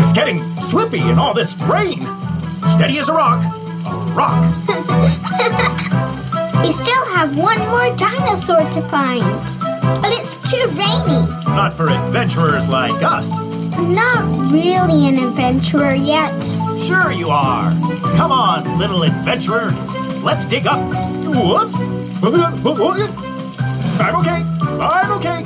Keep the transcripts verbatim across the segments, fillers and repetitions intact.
It's getting slippy in all this rain. Steady as a rock. A rock. We still have one more dinosaur to find. But it's too rainy. Not for adventurers like us. I'm not really an adventurer yet. Sure you are. Come on, little adventurer. Let's dig up. Whoops. I'm okay. I'm okay.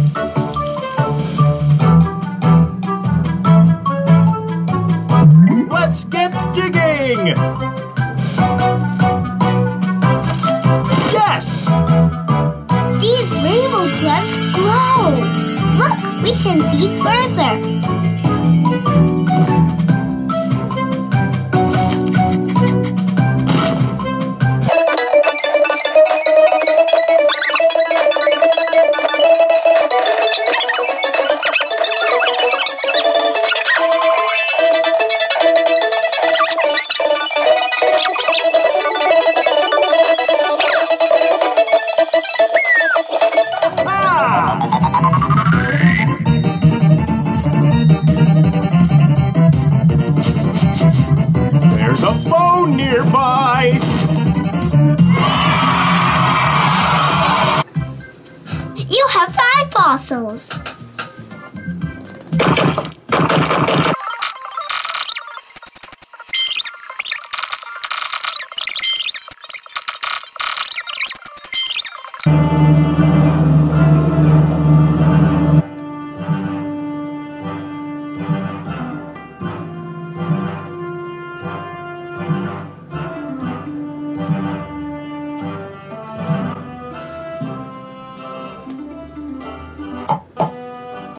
Let's get digging. Yes. These rainbow plugs glow. Look, we can see further. There's a phone nearby. You have five fossils.